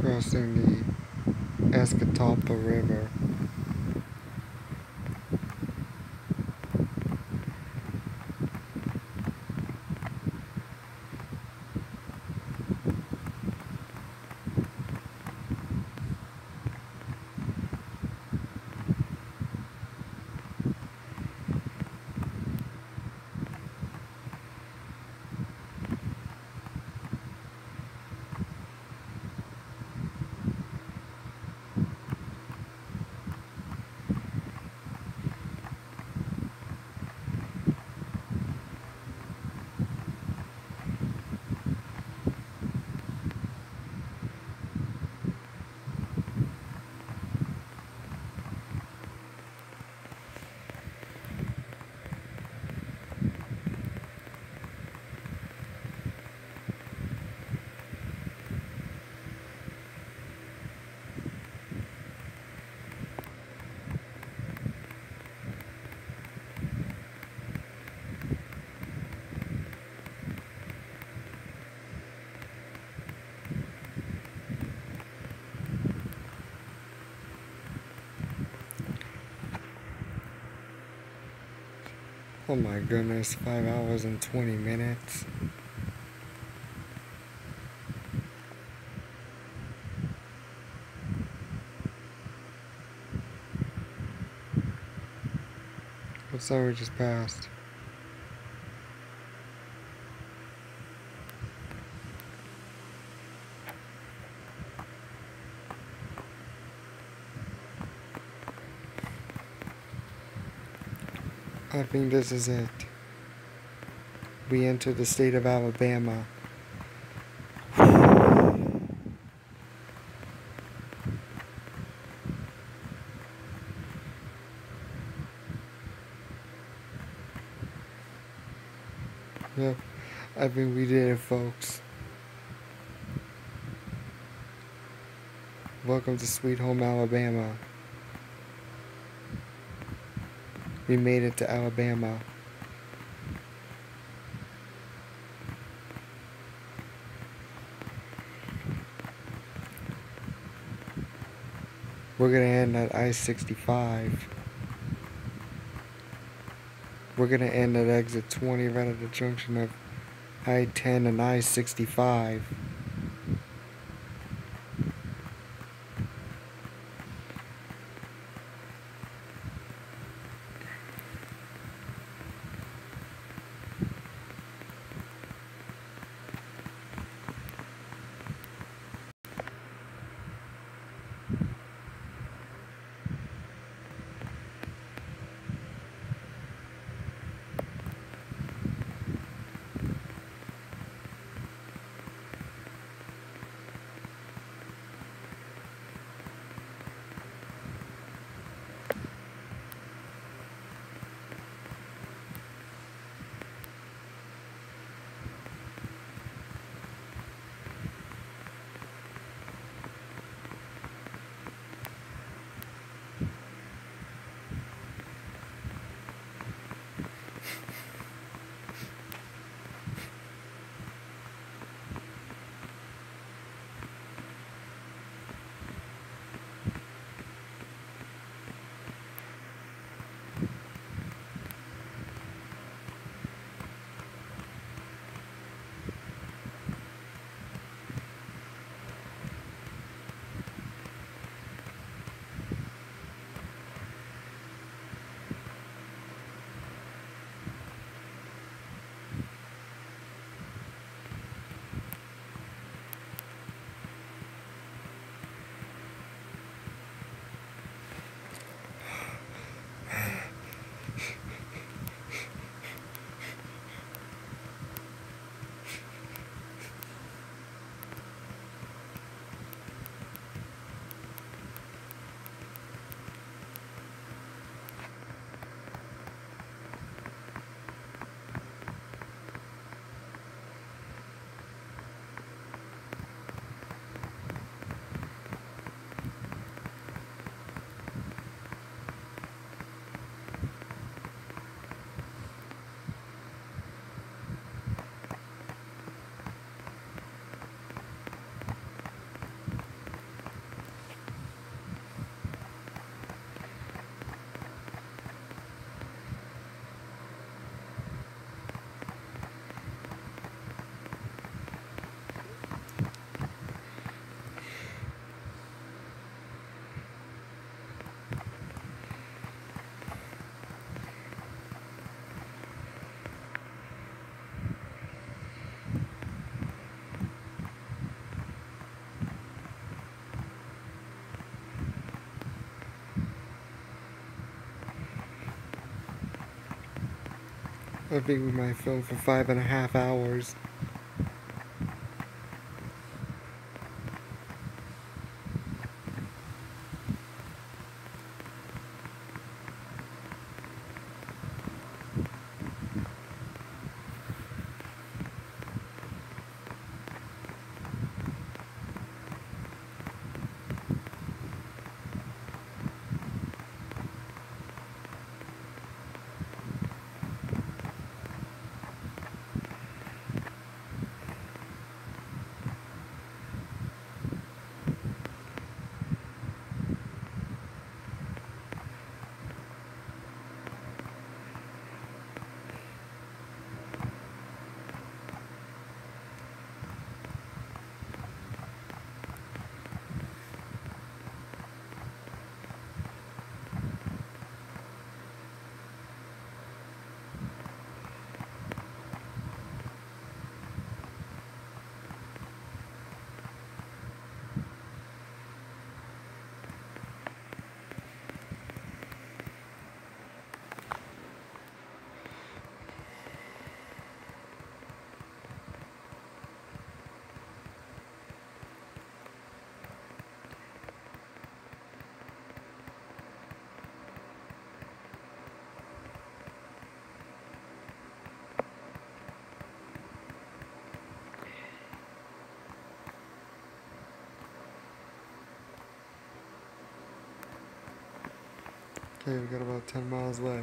crossing the Escatawpa River. Oh my goodness, 5 hours and 20 minutes. What's that we just passed? I think this is it. We enter the state of Alabama. Yep, I think we did it, folks. Welcome to Sweet Home Alabama. We made it to Alabama. We're gonna end at I-65. We're gonna end at exit 20 right at the junction of I-10 and I-65. I think we might film for 5.5 hours. Okay, we got about 10 miles left.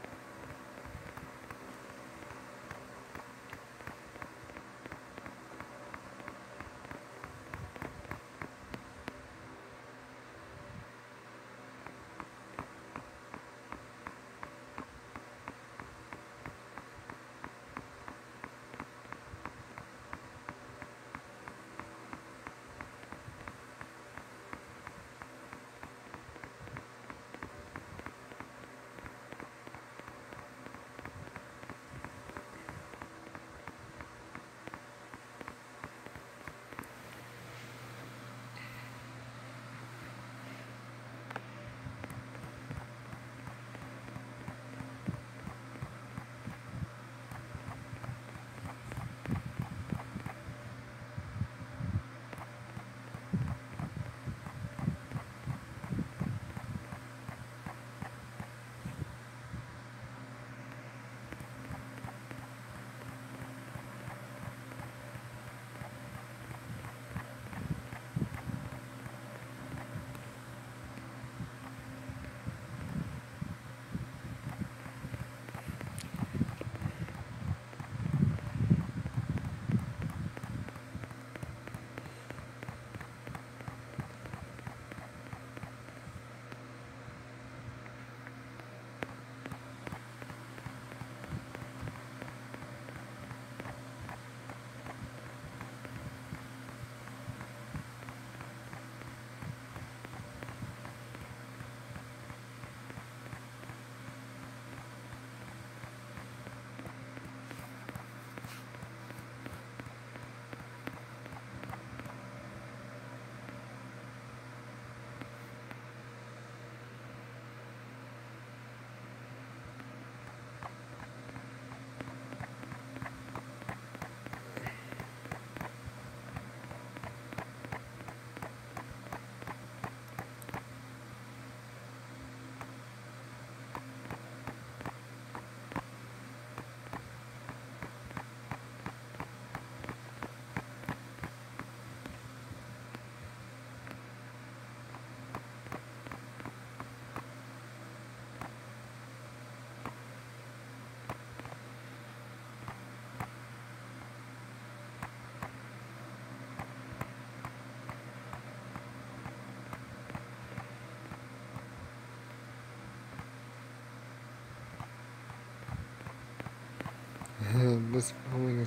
This filming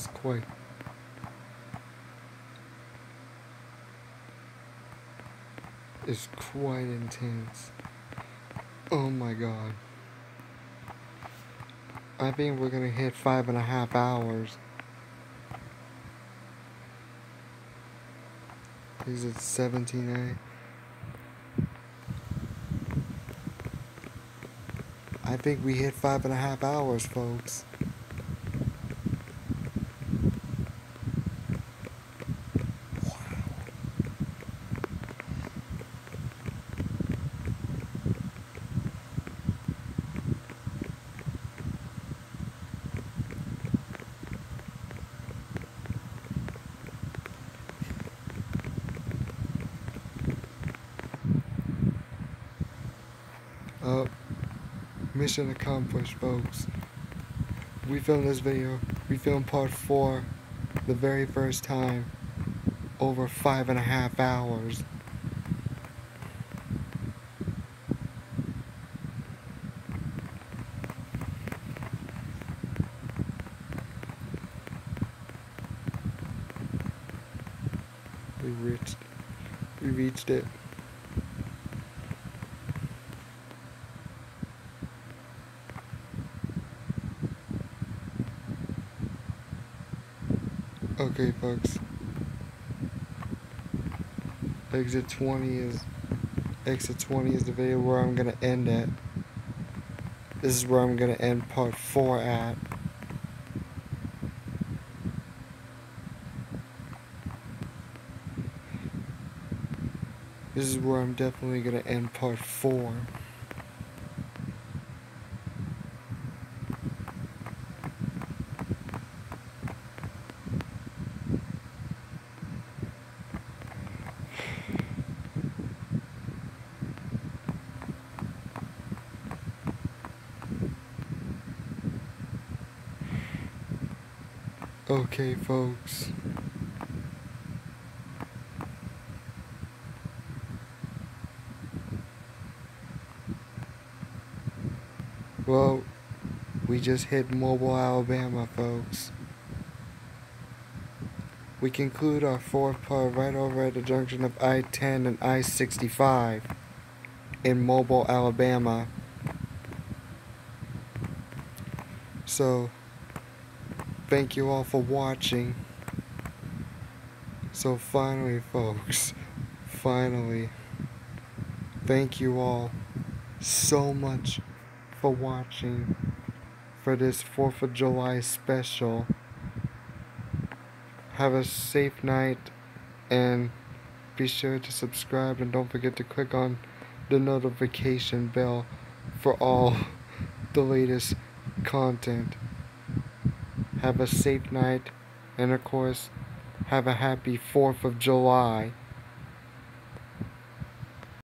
is quite intense. Oh my god. I think we're gonna hit 5.5 hours. Is it 17A? I think we hit 5.5 hours, folks. mission accomplished, folks. We filmed this video. We filmed part 4 the very first time. Over 5.5 hours. We reached it. Okay, folks. Exit 20 is the video where I'm gonna end at. This is where I'm gonna end part 4 at. This is where I'm definitely gonna end part 4. Okay, folks. Well, we just hit Mobile, Alabama, folks. We conclude our 4th part right over at the junction of I-10 and I-65 in Mobile, Alabama. So, thank you all for watching. So finally, folks, finally, thank you all so much for watching for this 4th of July special. Have a safe night and be sure to subscribe and don't forget to click on the notification bell for all the latest content. Have a safe night and of course have a happy 4th of July.